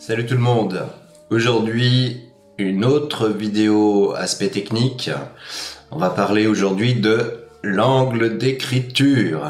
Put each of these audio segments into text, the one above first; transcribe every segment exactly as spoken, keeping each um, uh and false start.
Salut tout le monde. Aujourd'hui, une autre vidéo aspect technique. On va parler aujourd'hui de l'angle d'écriture.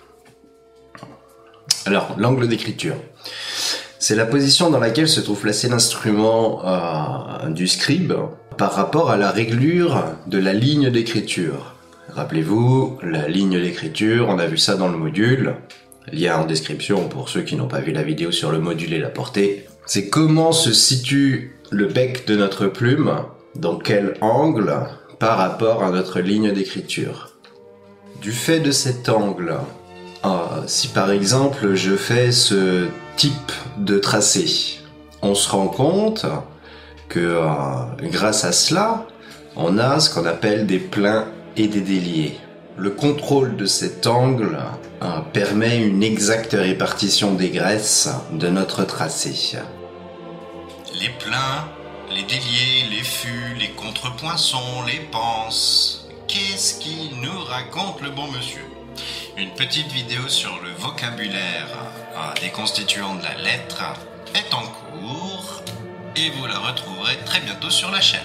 Alors, l'angle d'écriture, c'est la position dans laquelle se trouve placé l'instrument euh, du scribe par rapport à la réglure de la ligne d'écriture. Rappelez-vous, la ligne d'écriture, on a vu ça dans le module. Lien en description pour ceux qui n'ont pas vu la vidéo sur le module et la portée. C'est comment se situe le bec de notre plume, dans quel angle par rapport à notre ligne d'écriture. Du fait de cet angle, euh, si par exemple je fais ce type de tracé, on se rend compte que euh, grâce à cela, on a ce qu'on appelle des pleins et des déliés. Le contrôle de cet angle euh, permet une exacte répartition des graisses de notre tracé. Les pleins, les déliés, les fûts, les contrepoinçons, les panses. Qu'est-ce qui nous raconte le bon monsieur? Une petite vidéo sur le vocabulaire euh, des constituants de la lettre est en cours et vous la retrouverez très bientôt sur la chaîne.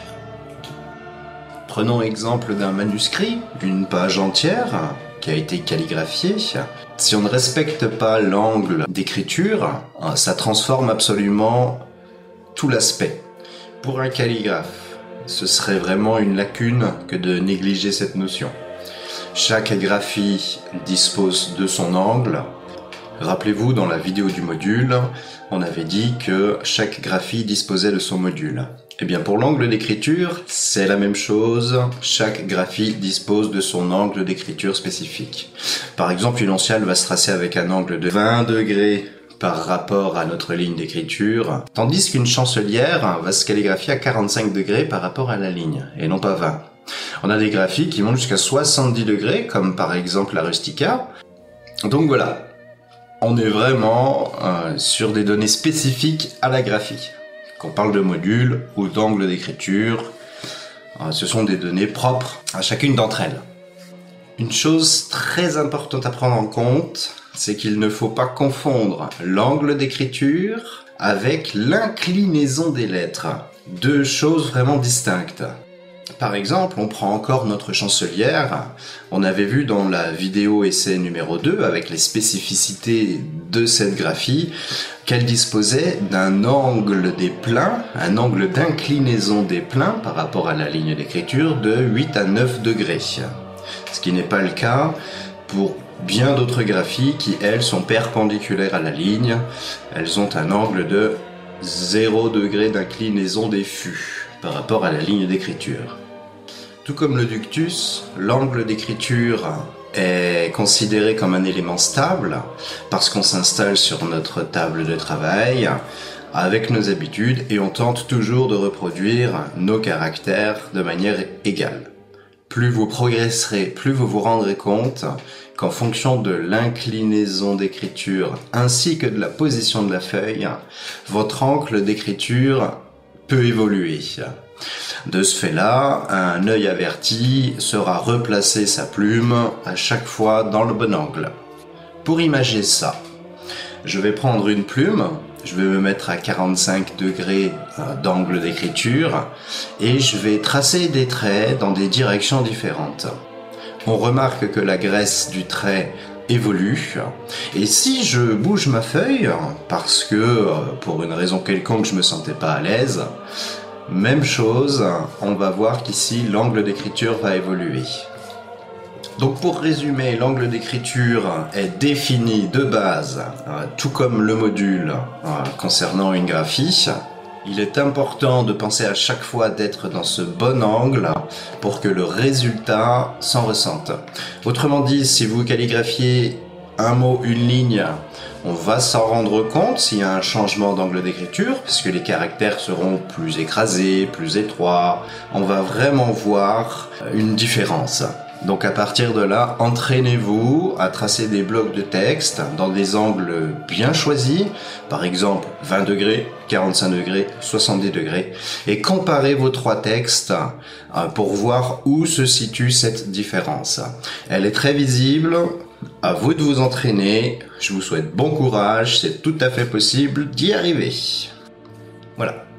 Prenons exemple d'un manuscrit, une page entière qui a été calligraphiée. Si on ne respecte pas l'angle d'écriture, ça transforme absolument tout l'aspect. Pour un calligraphe, ce serait vraiment une lacune que de négliger cette notion. Chaque graphie dispose de son angle. Rappelez-vous, dans la vidéo du module, on avait dit que chaque graphie disposait de son module. Eh bien, pour l'angle d'écriture, c'est la même chose. Chaque graphie dispose de son angle d'écriture spécifique. Par exemple, une lanciale va se tracer avec un angle de vingt degrés par rapport à notre ligne d'écriture, tandis qu'une chancelière va se calligraphier à quarante-cinq degrés par rapport à la ligne, et non pas vingt. On a des graphies qui vont jusqu'à soixante-dix degrés, comme par exemple la Rustica. Donc voilà, on est vraiment euh, sur des données spécifiques à la graphie. Qu'on parle de module ou d'angle d'écriture, euh, ce sont des données propres à chacune d'entre elles. Une chose très importante à prendre en compte, c'est qu'il ne faut pas confondre l'angle d'écriture avec l'inclinaison des lettres. Deux choses vraiment distinctes. Par exemple, on prend encore notre chancelière. On avait vu dans la vidéo essai numéro deux, avec les spécificités de cette graphie, qu'elle disposait d'un angle des pleins, un angle d'inclinaison des pleins par rapport à la ligne d'écriture de huit à neuf degrés. Ce qui n'est pas le cas pour bien d'autres graphies qui, elles, sont perpendiculaires à la ligne. Elles ont un angle de zéro degré d'inclinaison des fûts par rapport à la ligne d'écriture. Tout comme le ductus, l'angle d'écriture est considéré comme un élément stable parce qu'on s'installe sur notre table de travail avec nos habitudes et on tente toujours de reproduire nos caractères de manière égale. Plus vous progresserez, plus vous vous rendrez compte qu'en fonction de l'inclinaison d'écriture ainsi que de la position de la feuille, votre angle d'écriture peut évoluer. De ce fait-là, un œil averti saura replacer sa plume à chaque fois dans le bon angle. Pour imager ça, je vais prendre une plume, je vais me mettre à quarante-cinq degrés d'angle d'écriture et je vais tracer des traits dans des directions différentes. On remarque que la graisse du trait évolue et si je bouge ma feuille parce que pour une raison quelconque je me sentais pas à l'aise, même chose, on va voir qu'ici l'angle d'écriture va évoluer. Donc pour résumer, l'angle d'écriture est défini de base, euh, tout comme le module euh, concernant une graphie. Il est important de penser à chaque fois d'être dans ce bon angle pour que le résultat s'en ressente. Autrement dit, si vous calligraphiez un mot, une ligne, on va s'en rendre compte s'il y a un changement d'angle d'écriture, puisque les caractères seront plus écrasés, plus étroits. On va vraiment voir une différence. Donc à partir de là, entraînez-vous à tracer des blocs de texte dans des angles bien choisis, par exemple vingt degrés, quarante-cinq degrés, soixante-dix degrés, et comparez vos trois textes pour voir où se situe cette différence. Elle est très visible, à vous de vous entraîner, je vous souhaite bon courage, c'est tout à fait possible d'y arriver. Voilà.